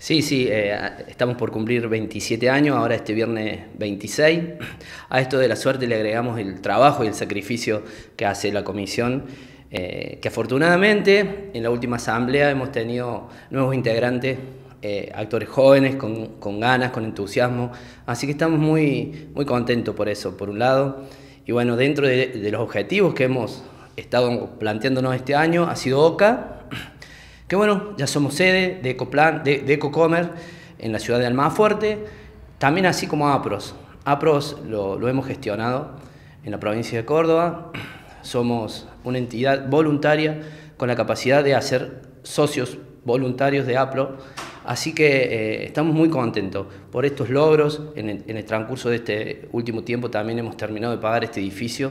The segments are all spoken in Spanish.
Sí, sí, estamos por cumplir 27 años, ahora este viernes 26. A esto de la suerte le agregamos el trabajo y el sacrificio que hace la comisión, que afortunadamente en la última asamblea hemos tenido nuevos integrantes, actores jóvenes con ganas, con entusiasmo, así que estamos muy contentos por eso, por un lado. Y bueno, dentro de los objetivos que hemos estado planteándonos este año ha sido OCA, que bueno, ya somos sede de Ecoplan, de Ecocomer en la ciudad de Almafuerte, también así como APROS. APROS lo hemos gestionado en la provincia de Córdoba, somos una entidad voluntaria con la capacidad de hacer socios voluntarios de APRO, así que estamos muy contentos por estos logros. En el transcurso de este último tiempo también hemos terminado de pagar este edificio,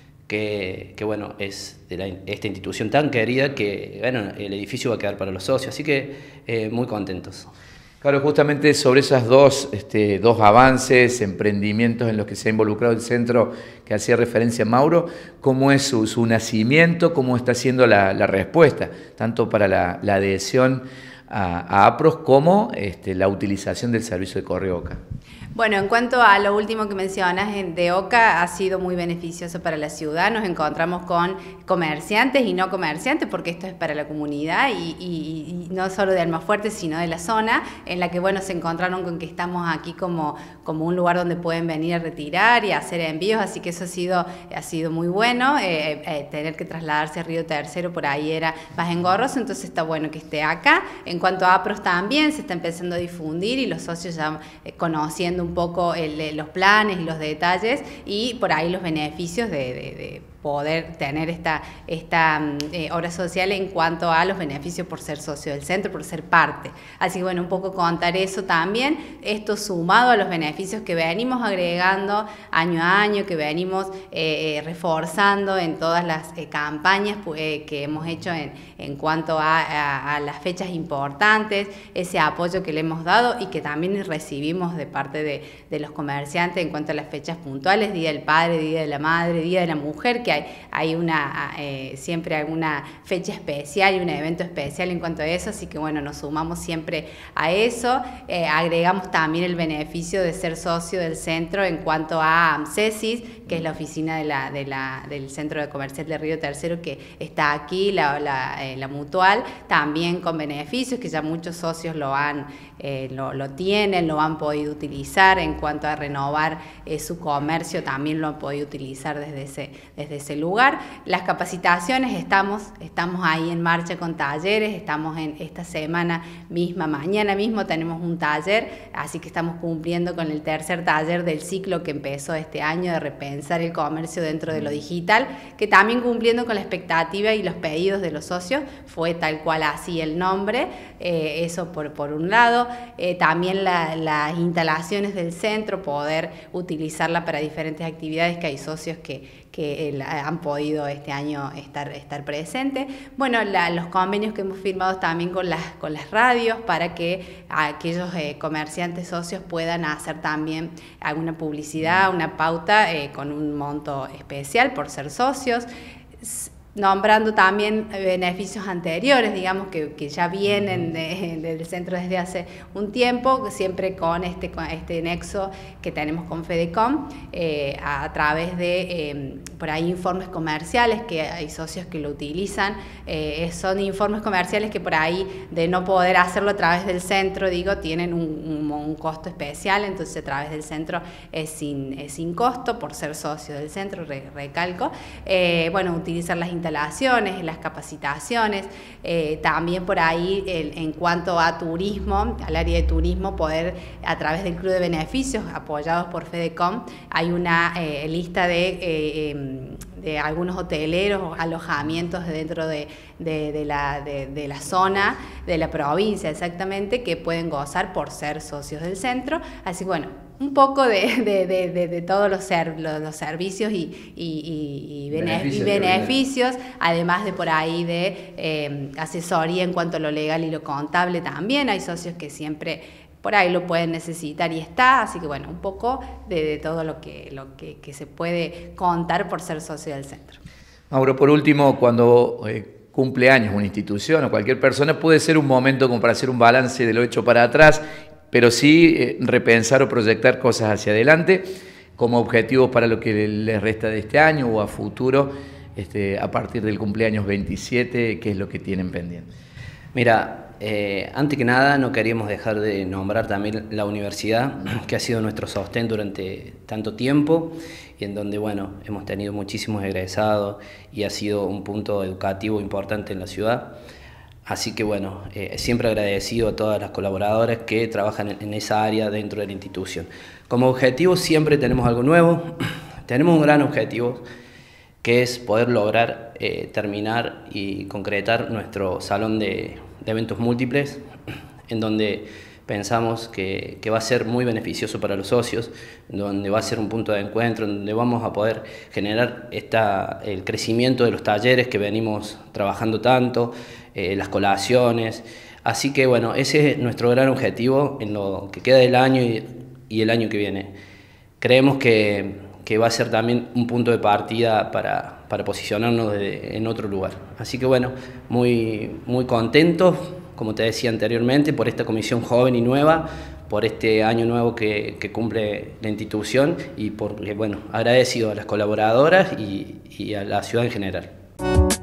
que bueno, es de esta institución tan querida que bueno, el edificio va a quedar para los socios, así que muy contentos. Claro, justamente sobre esos dos avances, emprendimientos en los que se ha involucrado el centro que hacía referencia Mauro, ¿cómo es su nacimiento? ¿Cómo está siendo la respuesta? Tanto para la adhesión a APROS como la utilización del servicio de correo OCA. Bueno, en cuanto a lo último que mencionas de OCA, ha sido muy beneficioso para la ciudad. Nos encontramos con comerciantes y no comerciantes, porque esto es para la comunidad y no solo de Almafuerte, sino de la zona, en la que bueno, se encontraron con que estamos aquí como un lugar donde pueden venir a retirar y a hacer envíos, así que eso ha sido muy bueno. Tener que trasladarse a Río Tercero por ahí era más engorroso, entonces está bueno que esté acá. En cuanto a APROS también se está empezando a difundir y los socios ya conociendo un poco los planes y los detalles y por ahí los beneficios de poder tener esta obra social en cuanto a los beneficios por ser socio del centro, por ser parte. Así que bueno, un poco contar eso también, esto sumado a los beneficios que venimos agregando año a año, que venimos reforzando en todas las campañas que hemos hecho en cuanto a las fechas importantes, ese apoyo que le hemos dado y que también recibimos de parte de los comerciantes en cuanto a las fechas puntuales, Día del Padre, Día de la Madre, Día de la Mujer, que hay siempre alguna fecha especial y un evento especial en cuanto a eso, así que bueno, nos sumamos siempre a eso. Agregamos también el beneficio de ser socio del centro en cuanto a AMCESIS, que es la oficina del Centro de Comercial de Río Tercero, que está aquí, la mutual, también con beneficios que ya muchos socios lo tienen, lo han podido utilizar en cuanto a renovar su comercio, también lo han podido utilizar desde ese lugar. Las capacitaciones, estamos ahí en marcha con talleres, estamos en esta semana misma, mañana mismo tenemos un taller, así que estamos cumpliendo con el tercer taller del ciclo que empezó este año de repensar el comercio dentro de lo digital, que también cumpliendo con la expectativa y los pedidos de los socios, fue tal cual así el nombre, eso por un lado. También las instalaciones del centro, poder utilizarla para diferentes actividades, que hay socios que han podido este año estar presentes. Bueno, los convenios que hemos firmado también con las radios para que aquellos comerciantes socios puedan hacer también alguna publicidad, una pauta con un monto especial por ser socios, nombrando también beneficios anteriores, digamos, que ya vienen del centro desde hace un tiempo, siempre con este nexo que tenemos con Fedecom, a través de, por ahí, informes comerciales, que hay socios que lo utilizan, son informes comerciales que por ahí, de no poder hacerlo a través del centro, tienen un costo especial, entonces a través del centro es sin costo, por ser socio del centro, recalco. Bueno, utilizar las instalaciones, las capacitaciones, también por ahí en cuanto a turismo, al área de turismo, poder a través del Club de Beneficios apoyados por Fedecom, hay una lista de algunos hoteleros o alojamientos dentro de la zona, de la provincia exactamente, que pueden gozar por ser socios del centro. Así que bueno, un poco de todos los servicios y beneficios, además de por ahí de asesoría en cuanto a lo legal y lo contable también. Hay socios que siempre por ahí lo pueden necesitar y está, así que bueno, un poco de todo lo que se puede contar por ser socio del centro. Mauro, por último, cuando cumpleaños una institución o cualquier persona, puede ser un momento como para hacer un balance de lo hecho para atrás, pero sí repensar o proyectar cosas hacia adelante como objetivos para lo que les resta de este año o a futuro, a partir del cumpleaños 27, ¿qué es lo que tienen pendiente? Mira, antes que nada no queríamos dejar de nombrar también la universidad, que ha sido nuestro sostén durante tanto tiempo y en donde, bueno, hemos tenido muchísimos egresados y ha sido un punto educativo importante en la ciudad. Así que, bueno, siempre agradecido a todas las colaboradoras que trabajan en esa área dentro de la institución. Como objetivo siempre tenemos algo nuevo, tenemos un gran objetivo, que es poder lograr terminar y concretar nuestro salón de eventos múltiples, en donde pensamos que va a ser muy beneficioso para los socios, donde va a ser un punto de encuentro, donde vamos a poder generar el crecimiento de los talleres que venimos trabajando tanto, las colaciones. Así que bueno, ese es nuestro gran objetivo en lo que queda del año y el año que viene. Creemos que va a ser también un punto de partida para posicionarnos en otro lugar. Así que bueno, muy contentos, como te decía anteriormente, por esta comisión joven y nueva, por este año nuevo que cumple la institución y porque, bueno, agradecido a las colaboradoras y a la ciudad en general.